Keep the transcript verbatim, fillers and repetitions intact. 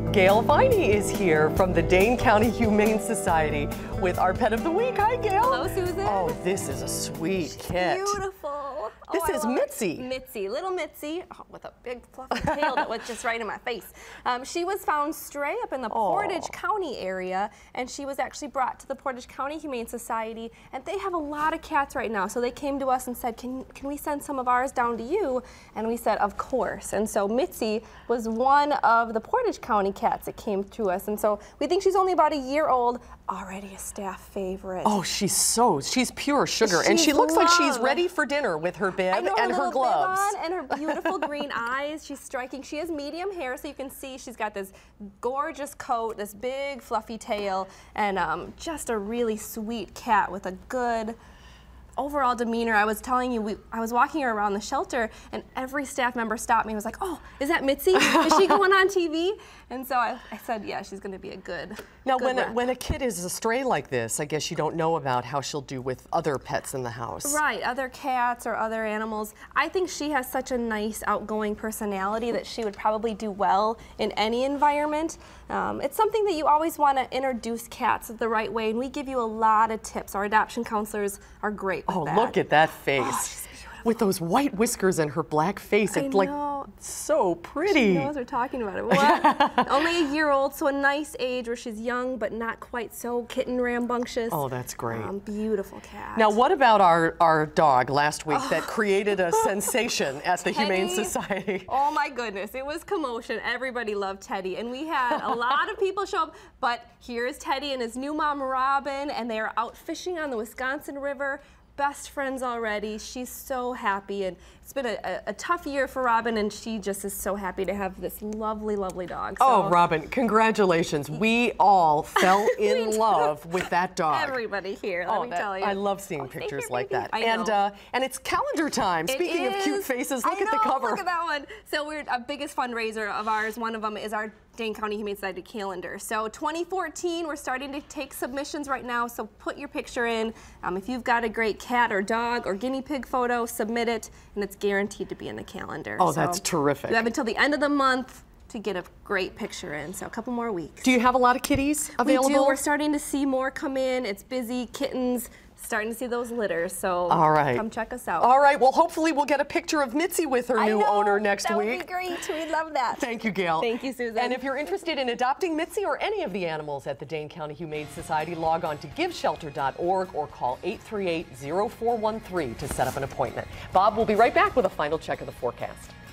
Gail Viney is here from the Dane County Humane Society with our pet of the week. Hi, Gail. Hello, Susan. Oh, this is a sweet She's kit. Beautiful. This oh, is Mitzi. Her. Mitzi, little Mitzi, oh, with a big fluffy tail that was just right in my face. Um, she was found stray up in the Oh. Portage County area, and she was actually brought to the Portage County Humane Society, and they have a lot of cats right now. So they came to us and said, can, can we send some of ours down to you? And we said, of course. And so Mitzi was one of the Portage County cats that came to us. And so we think she's only about a year old, already a staff favorite. Oh, she's so, she's pure sugar. She's and she looks love. like she's ready for dinner with her bib I know, and her, her gloves. Bib on and her beautiful green eyes. She's striking. She has medium hair, so you can see she's got this gorgeous coat, this big fluffy tail, and um, just a really sweet cat with a good overall demeanor. I was telling you, we, I was walking her around the shelter, and every staff member stopped me and was like, oh, is that Mitzi? Is she going on T V? And so I, I said, yeah, she's going to be a good Now, good when a, rep. when a kid is a stray like this, I guess you don't know about how she'll do with other pets in the house. Right, other cats or other animals. I think she has such a nice, outgoing personality that she would probably do well in any environment. Um, it's something that you always want to introduce cats the right way, and we give you a lot of tips. Our adoption counselors are great with Oh, that. look at that face. Oh, she's beautiful. With those white whiskers and her black face, I it's like know. so pretty. She knows we're talking about it. Well, only a year old, so a nice age where she's young but not quite so kitten rambunctious. Oh, that's great. Um, beautiful cat. Now, what about our, our dog last week that created a sensation at the Humane Teddy. Society? Oh my goodness, it was commotion. Everybody loved Teddy, and we had a lot of people show up, but here's Teddy and his new mom, Robin, and they are out fishing on the Wisconsin River. Best friends already. She's so happy, and it's been a, a, a tough year for Robin, and she just is so happy to have this lovely, lovely dog. So, Oh, Robin, congratulations. We all fell in love with that dog. everybody here, let Oh, me that- tell you. I love seeing Oh, thank pictures you, like thank that. you. I And know. uh, and it's calendar time. It Speaking of cute is. faces, I look at know, the cover. Look at that one. So we're our biggest fundraiser of ours. One of them is our Dane County Humane Society calendar. So twenty fourteen, we're starting to take submissions right now. So put your picture in. Um, if you've got a great cat or dog or guinea pig photo, submit it, and it's guaranteed to be in the calendar. Oh, So that's terrific. You have until the end of the month to get a great picture in. So a couple more weeks. Do you have a lot of kitties available? We do. We're starting to see more come in. It's busy. Kittens. Starting to see those litters, so All right. come check us out. All right, well, hopefully we'll get a picture of Mitzi with her I new know, owner next that week. That would be great. We'd love that. Thank you, Gail. Thank you, Susan. And if you're interested in adopting Mitzi or any of the animals at the Dane County Humane Society, log on to give shelter dot org or call eight three eight, zero four one three to set up an appointment. Bob will be right back with a final check of the forecast.